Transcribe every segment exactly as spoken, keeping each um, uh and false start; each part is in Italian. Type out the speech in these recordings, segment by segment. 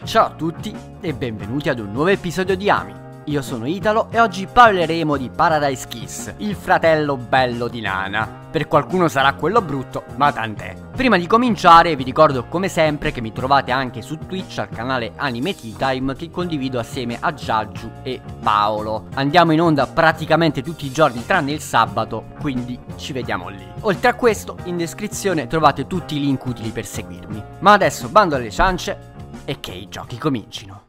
Ciao a tutti e benvenuti ad un nuovo episodio di Ami. Io sono Italo e oggi parleremo di Paradise Kiss, il fratello bello di Nana. Per qualcuno sarà quello brutto, ma tant'è. Prima di cominciare vi ricordo come sempre che mi trovate anche su Twitch al canale Anime Tea Time, che condivido assieme a Giaggiu e Paolo. Andiamo in onda praticamente tutti i giorni tranne il sabato, quindi ci vediamo lì. Oltre a questo, in descrizione trovate tutti i link utili per seguirmi. Ma adesso bando alle ciance e che i giochi comincino.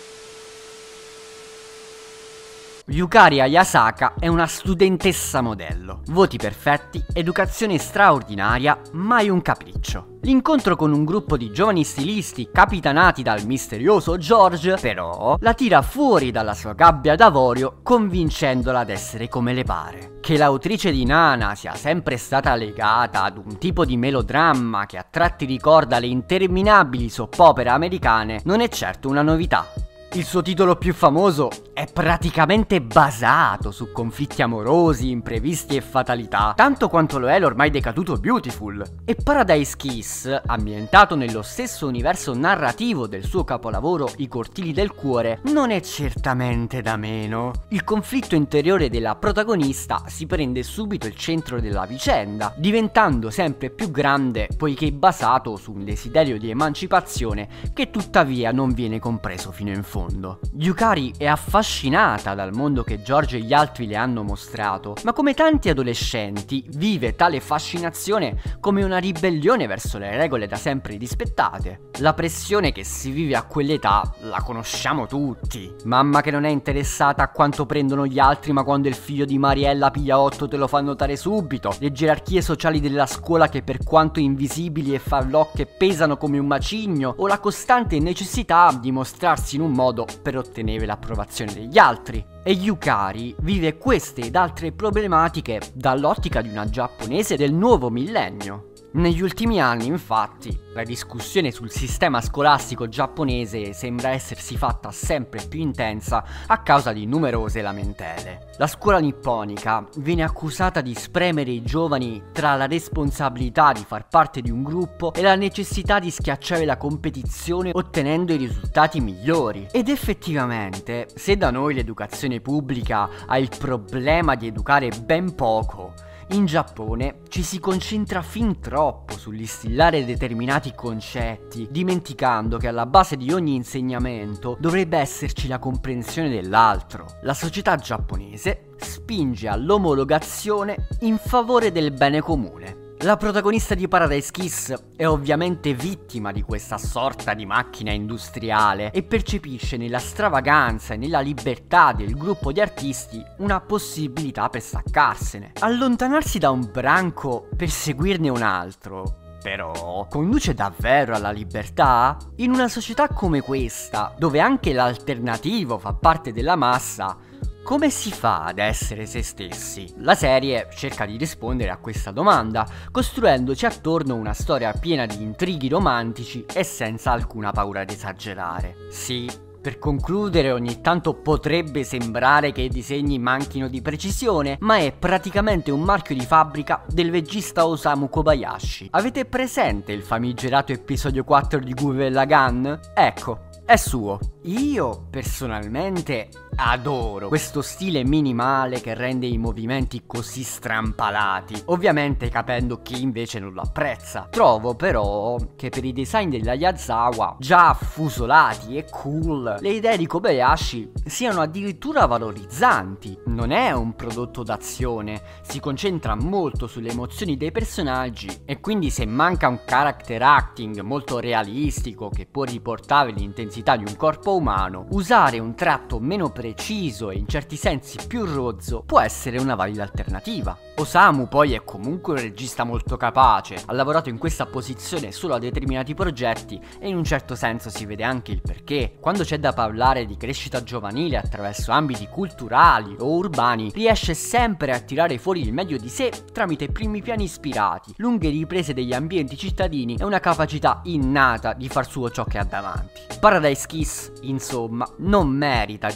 Yukari Ayasaka è una studentessa modello, voti perfetti, educazione straordinaria, mai un capriccio. L'incontro con un gruppo di giovani stilisti capitanati dal misterioso George, però, la tira fuori dalla sua gabbia d'avorio, convincendola ad essere come le pare. Che l'autrice di Nana sia sempre stata legata ad un tipo di melodramma che a tratti ricorda le interminabili soap opera americane non è certo una novità. Il suo titolo più famoso è praticamente basato su conflitti amorosi, imprevisti e fatalità, tanto quanto lo è l'ormai decaduto Beautiful. E Paradise Kiss, ambientato nello stesso universo narrativo del suo capolavoro I cortili del cuore, non è certamente da meno. Il conflitto interiore della protagonista si prende subito il centro della vicenda, diventando sempre più grande poiché basato su un desiderio di emancipazione che tuttavia non viene compreso fino in fondo. Yukari è affascinata dal mondo che George e gli altri le hanno mostrato, ma come tanti adolescenti vive tale fascinazione come una ribellione verso le regole da sempre rispettate. La pressione che si vive a quell'età la conosciamo tutti. Mamma che non è interessata a quanto prendono gli altri, ma quando il figlio di Mariella piglia otto te lo fa notare subito. Le gerarchie sociali della scuola che per quanto invisibili e farlocche pesano come un macigno, o la costante necessità di mostrarsi in un modo per ottenere l'approvazione degli altri. E Yukari vive queste ed altre problematiche dall'ottica di una giapponese del nuovo millennio. Negli ultimi anni, infatti, la discussione sul sistema scolastico giapponese sembra essersi fatta sempre più intensa a causa di numerose lamentele. La scuola nipponica viene accusata di spremere i giovani tra la responsabilità di far parte di un gruppo e la necessità di schiacciare la competizione ottenendo i risultati migliori. Ed effettivamente, se da noi l'educazione pubblica ha il problema di educare ben poco, in Giappone ci si concentra fin troppo sull'instillare determinati concetti, dimenticando che alla base di ogni insegnamento dovrebbe esserci la comprensione dell'altro. La società giapponese spinge all'omologazione in favore del bene comune. La protagonista di Paradise Kiss è ovviamente vittima di questa sorta di macchina industriale e percepisce nella stravaganza e nella libertà del gruppo di artisti una possibilità per staccarsene. Allontanarsi da un branco per seguirne un altro, però, conduce davvero alla libertà? In una società come questa, dove anche l'alternativo fa parte della massa, come si fa ad essere se stessi? La serie cerca di rispondere a questa domanda, costruendoci attorno una storia piena di intrighi romantici e senza alcuna paura di esagerare. Sì, per concludere, ogni tanto potrebbe sembrare che i disegni manchino di precisione, ma è praticamente un marchio di fabbrica del regista Osamu Kobayashi. Avete presente il famigerato episodio quattro di Gurren Lagann? Ecco, è suo. Io personalmente adoro questo stile minimale che rende i movimenti così strampalati, ovviamente capendo chi invece non lo apprezza. Trovo però che per i design della Yazawa, già affusolati e cool, le idee di Kobayashi siano addirittura valorizzanti. Non è un prodotto d'azione, si concentra molto sulle emozioni dei personaggi e quindi se manca un character acting molto realistico che può riportare l'intensità di un corpo umano, usare un tratto meno preciso e in certi sensi più rozzo può essere una valida alternativa. Osamu poi è comunque un regista molto capace, ha lavorato in questa posizione solo a determinati progetti e in un certo senso si vede anche il perché. Quando c'è da parlare di crescita giovanile attraverso ambiti culturali o urbani, riesce sempre a tirare fuori il meglio di sé tramite primi piani ispirati, lunghe riprese degli ambienti cittadini e una capacità innata di far suo ciò che ha davanti. Paradise Kiss, insomma, non merita di vivere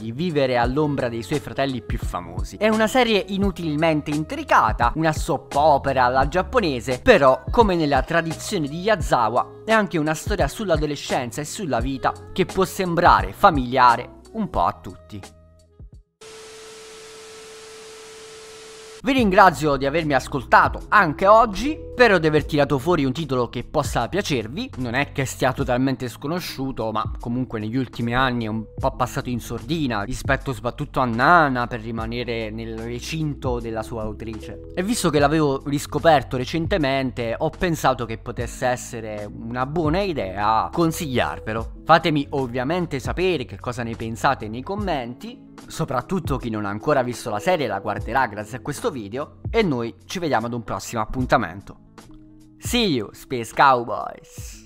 vivere all'ombra dei suoi fratelli più famosi. È una serie inutilmente intricata, una soap opera alla giapponese, però come nella tradizione di Yazawa è anche una storia sull'adolescenza e sulla vita che può sembrare familiare un po' a tutti. Vi ringrazio di avermi ascoltato anche oggi, spero di aver tirato fuori un titolo che possa piacervi, non è che sia totalmente sconosciuto, ma comunque negli ultimi anni è un po' passato in sordina rispetto soprattutto a Nana, per rimanere nel recinto della sua autrice. E visto che l'avevo riscoperto recentemente, ho pensato che potesse essere una buona idea consigliarvelo. Fatemi ovviamente sapere che cosa ne pensate nei commenti, soprattutto chi non ha ancora visto la serie la guarderà grazie a questo video, e noi ci vediamo ad un prossimo appuntamento. See you, Space Cowboys!